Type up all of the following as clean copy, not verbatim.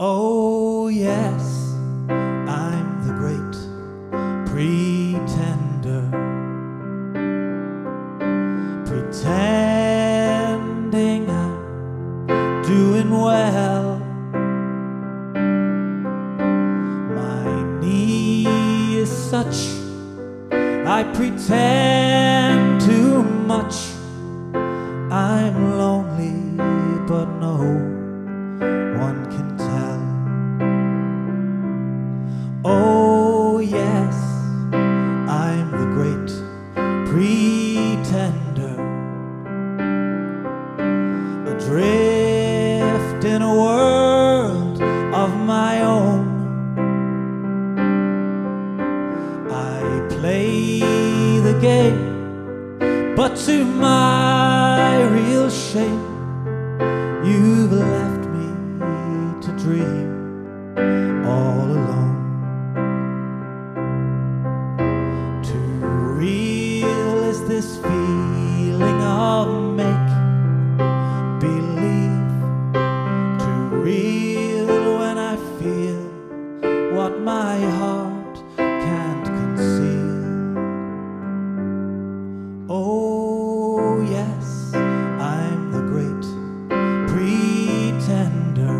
Oh yes, I'm the great pretender, pretending I'm doing well. My need is such, I pretend too much. I'm lonely, but no one can tell. Oh yes, I'm the great pretender, adrift in a world of my own. I play the game, but to my real shame, you've left me to dream all alone. Too real is this feeling of make-believe, too real when I feel what my heart can't conceal. Oh yes, I'm the great pretender,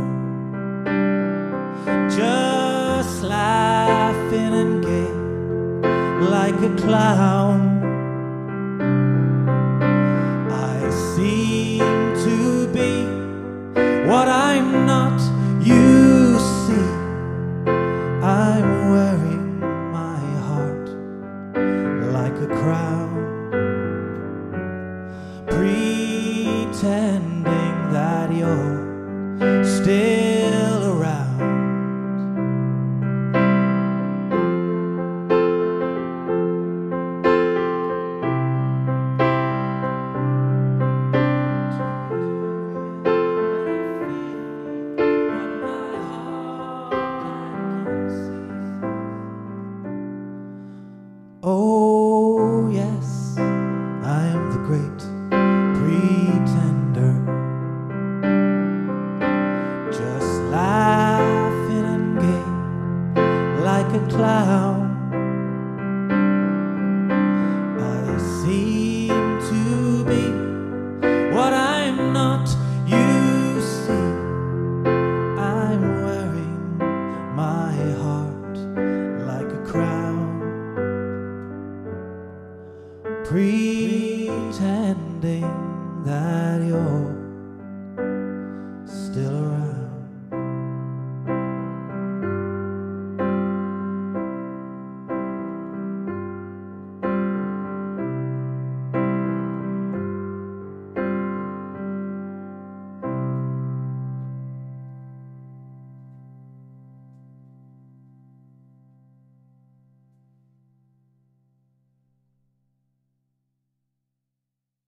just laughing and gay like a clown. I seem to be what I'm not, you see. I'm wearing my heart like a crown, pretending that you're still around. Oh yes, I am the great pretender, just laughing and gay like a clown.